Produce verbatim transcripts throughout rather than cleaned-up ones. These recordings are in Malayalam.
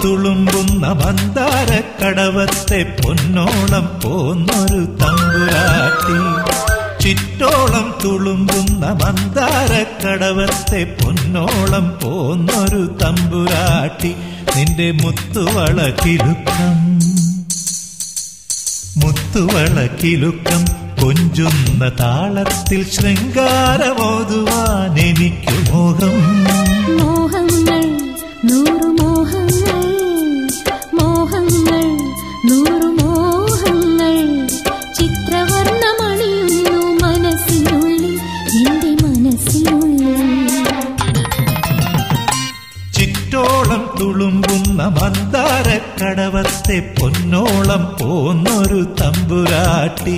തുളുമ്പുന്ന മന്ദാരക്കടവത്തെ പൊന്നോളം പോന്നൊരു തമ്പുരാട്ടി. ചിറ്റോളം തുളുമ്പുന്ന മന്ദാരക്കടവത്തെ പൊന്നോളം പോന്നൊരു തമ്പുരാട്ടി. നിന്റെ മുത്തുവള കിലുക്കം മുത്തുവള കിലുക്കം കൊഞ്ചുന്ന താളത്തിൽ ശൃംഗാരമോതുവാൻ എനിക്കു മോഹം. മോഹങ്ങൾ നൂറു മോഹങ്ങൾ, മോഹങ്ങൾ നൂറു മോഹങ്ങൾ, ചിത്രവർണ്ണമണിയുന്നു മനസ്സിനുള്ളിൽ, എന്റെ മനസ്സിനുള്ളിൽ. ചിറ്റോളം തുളുമ്പുന്ന മന്ദാരക്കടവത്തെ പൊന്നോളം പോന്നൊരു തമ്പുരാട്ടി.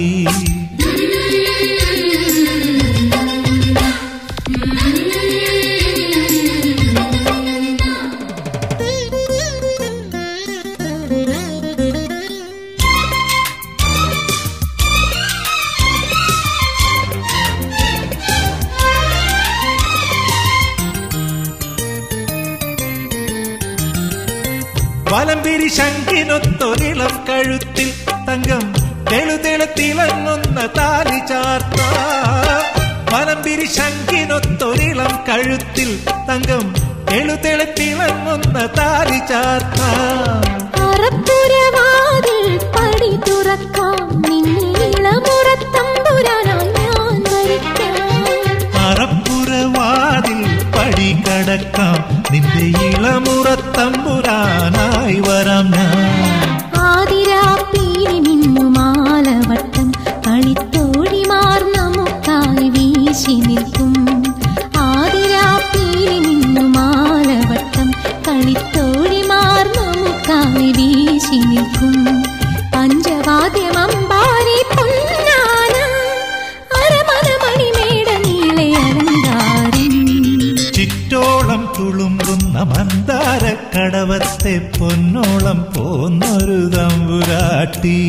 വലംപിരി ശങ്കിനൊത്തൊരിളം കഴുത്തിൽ തങ്കം തെളുതെളുത്തിളങ്ങുന്ന താലി ചാർത്ത. വലംപിരി ശങ്കിനൊത്തൊരിളം കഴുത്തിൽ തങ്കം തെളുതെളുത്തിളങ്ങുന്ന താലി ചാർത്ത. അറപ്പുരവാതിൽ പടി തുറക്കാം, നിന്നെ ഇളമുറത്തമ്പുരാനായി ഞാൻ വരിക്കാം. അറപ്പുരവാതിൽ പടി കടക്കാം, നിന്റെ ഇളമുറത്തമ്പുരാനായി വരാം ഞാൻ. ആതിരാപ്പീലി മിന്നുമാലവട്ടം കളിത്തോഴിമാർ നമുക്കായി വീശി നിൽക്കും. ആതിരാപ്പീലി മിന്നുമാലവട്ടം കളിത്തോഴിമാർ നമുക്കായി വീശി നിൽക്കും. പഞ്ചവാദ്യമമ്പാരി പൊന്നാന അരമന മണിമേട നീളെ അലങ്കാരം. ചിറ്റോളം തുളുമ്പുന്ന മന്ദാരക്കടവത്തെ പൊന്നോളം പോന്നൊരു തമ്പുരാട്ടി.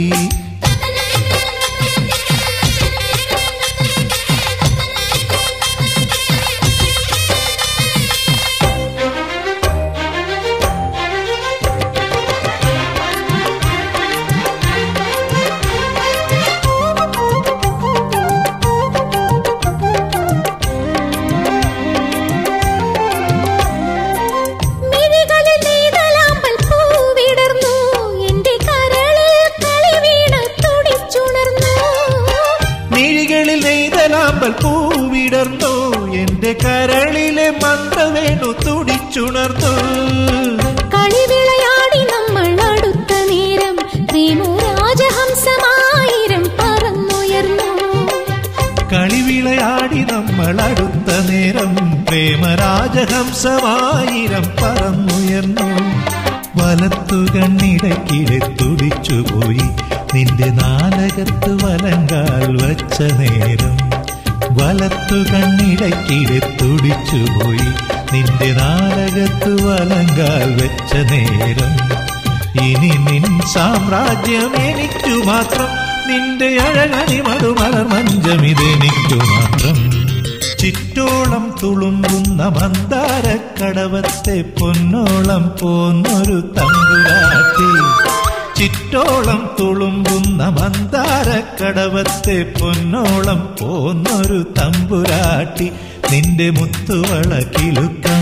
പൂവിടർന്നു എന്റെ കരളിലെ മന്ത്രവേണു തുടിച്ചുണർന്നു. കളിവിളയാടി നമ്മൾ അടുത്ത നേരം പ്രേമരാജഹംസമായിരം പറന്നുയർന്നു. കളിവിളയാടി നമ്മൾ അടുത്ത നേരം പ്രേമരാജഹംസമായിരം പറന്നുയർന്നു. വലത്തു കണ്ണിടക്കിടെ തുടിച്ചുപോയി നിന്റെ നാലകത്ത് വലങ്കാൽ വച്ച നേരം. വലത്തു കണ്ണിടക്കിടെ തുടിച്ചുപോയി നിന്റെ നാലകത്ത് വലങ്കാൽ വെച്ച നേരം. ഇനി നിൻ സാമ്രാജ്യം എനിക്കു മാത്രം, നിന്റെ അഴകണിമടുമലർ മഞ്ചമിതെനിക്കു മാത്രം. ചിറ്റോളം തുളുമ്പുന്ന മന്ദാരക്കടവത്തെ പൊന്നോളം പോന്നൊരു തമ്പുരാട്ടി. ചിറ്റോളം തുളുമ്പുന്ന മന്ദാരക്കടവത്തെ പൊന്നോളം പോന്നൊരു തമ്പുരാട്ടി. നിന്റെ മുത്തുവള കിലുക്കം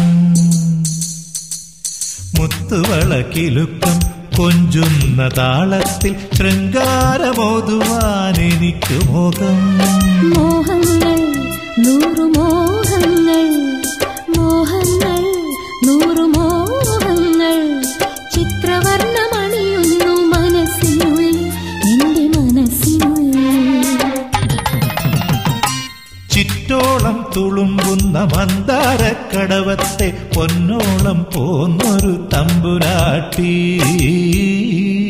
മുത്തുവള കിലുക്കം കൊഞ്ചുന്ന താളത്തിൽ ശൃംഗാരമോതുവാൻ എനിക്കു മോഹം. മോഹങ്ങൾ നൂറു മോഹങ്ങൾ, മോഹങ്ങൾ നൂറു മോഹങ്ങൾ, ചിത്രവർണ്ണമണിയുന്നു മനസ്സിനുള്ളിൽ, എന്റെ മനസ്സിനുള്ളിൽ. ചിറ്റോളം തുളുമ്പുന്ന മന്ദാരക്കടവത്തെ പൊന്നോളം പോന്നൊരു തമ്പുരാട്ടി.